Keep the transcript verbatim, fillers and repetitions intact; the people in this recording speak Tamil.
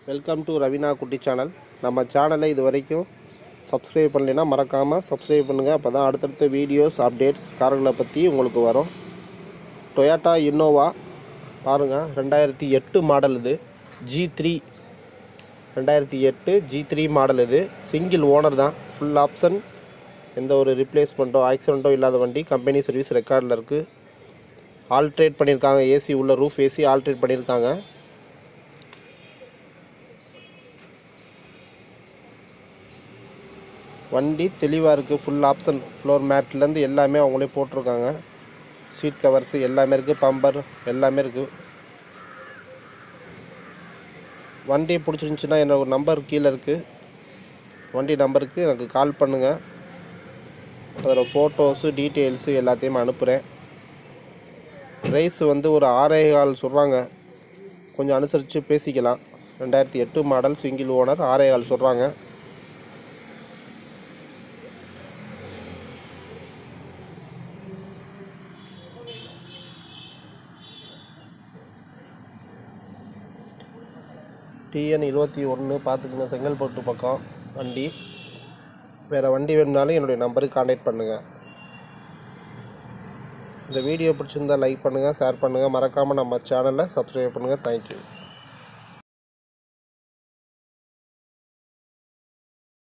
வெல்கம் டு ரவினா குட்டி சேனல். நம்ம சேனலை இது வரைக்கும் சப்ஸ்கிரைப் பண்ணலைன்னா மறக்காமல் சப்ஸ்கிரைப் பண்ணுங்கள். அப்போ தான் அடுத்தடுத்த வீடியோஸ் அப்டேட்ஸ் கார்களை பற்றி உங்களுக்கு வரும். டொயோட்டா இன்னோவா பாருங்கள், ரெண்டாயிரத்தி எட்டு மாடல் இது. ஜி த்ரீ ரெண்டாயிரத்தி எட்டு ஜி த்ரீ மாடல் இது. சிங்கிள் ஓனர் தான், ஃபுல் ஆப்ஷன், எந்த ஒரு ரிப்ளேஸ்மெண்ட்டோ ஆக்சிடெண்ட்டோ இல்லாத வண்டி. கம்பெனி சர்வீஸ் ரெக்கார்டில் இருக்குது. ஆல்ட்ரேட் பண்ணியிருக்காங்க, ஏசி உள்ள ரூஃப் ஏசி ஆல்ட்ரேட் பண்ணியிருக்காங்க. வண்டி தெளிவாக இருக்குது, ஃபுல் ஆப்ஷன். ஃப்ளோர் மேட்லேருந்து எல்லாமே அவங்களே போட்டிருக்காங்க. சீட் கவர்ஸு எல்லாமே இருக்குது, பம்பர் எல்லாமே இருக்குது. வண்டி பிடிச்சிருந்துச்சின்னா என்னோட ஒரு நம்பர் கீழே இருக்குது, வண்டி நம்பருக்கு எனக்கு கால் பண்ணுங்கள். அதில் ஃபோட்டோஸு டீட்டெயில்ஸு எல்லாத்தையும் அனுப்புகிறேன். ப்ரைஸ் வந்து ஒரு ஆறே கால் சொல்கிறாங்க, கொஞ்சம் அனுசரித்து பேசிக்கலாம். ரெண்டாயிரத்தி எட்டு மாடல் சிங்கிள் ஓனர், ஆறே கால் சொல்கிறாங்க. டிஎன் இருபத்தி ஒன்று பார்த்துக்குங்க, செங்கல்பட்டு பக்கம் வண்டி. வேறு வண்டி வேணும்னாலும் என்னுடைய நம்பருக்கு கான்டாக்ட் பண்ணுங்கள். இந்த வீடியோ பிடிச்சிருந்தால் லைக் பண்ணுங்கள், ஷேர் பண்ணுங்கள். மறக்காமல் நம்ம சேனலை சப்ஸ்கிரைப் பண்ணுங்கள். தேங்க்யூ.